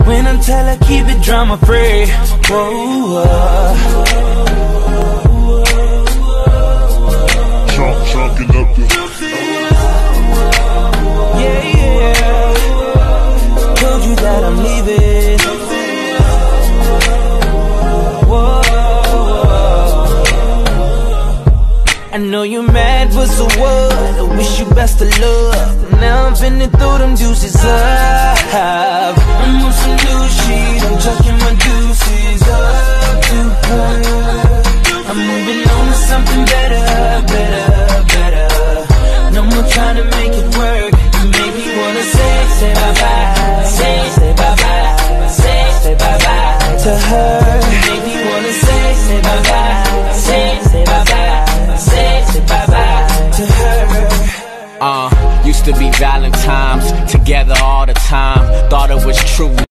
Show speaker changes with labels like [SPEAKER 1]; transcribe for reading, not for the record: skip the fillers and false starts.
[SPEAKER 1] When I'm tell her keep it drama free. Whoa,
[SPEAKER 2] Chalking up the
[SPEAKER 1] yeah. Told you that I'm leaving. Whoa. I know you're mad, but so what? I wish you best of luck. Now I'm finna throw them juices up. I'm on some new shit, I'm chucking my deuces up to her. I'm moving on to something better. No more trying to make it work. You make me wanna say bye-bye. Say bye-bye. Say bye-bye to her. You make me wanna say bye-bye. Say bye-bye. Say bye-bye to her.
[SPEAKER 3] Used to be Valentine's, together all the time. Thought it was true.